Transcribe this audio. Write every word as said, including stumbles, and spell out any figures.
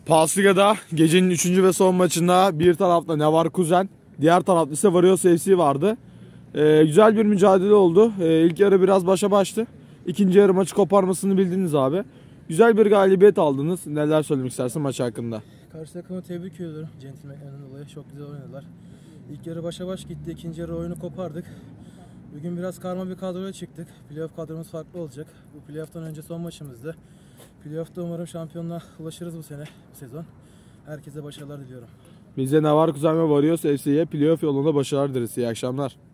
Pasliga'da gecenin üçüncü ve son maçında bir tarafta Leverkusen, diğer tarafta ise Varıyor F C vardı. Ee, güzel bir mücadele oldu. Ee, ilk yarı biraz başa baştı. İkinci yarı maçı koparmasını bildiniz abi. Güzel bir galibiyet aldınız. Neler söylemek istersin maç hakkında? Karşı takımı tebrik ediyorum. Centilmenlerden dolayı çok güzel oynadılar. İlk yarı başa baş gitti. İkinci yarı oyunu kopardık. Bugün biraz karma bir kadroya çıktık. Playoff kadromuz farklı olacak. Bu playoff'tan önce son maçımızdı. Playoff'ta umarım şampiyonluğa ulaşırız bu sene, bu sezon. Herkese başarılar diliyorum. Bize Leverkusen ve Varıyor F C'ye playoff yolunda başarılar dileriz. İyi akşamlar.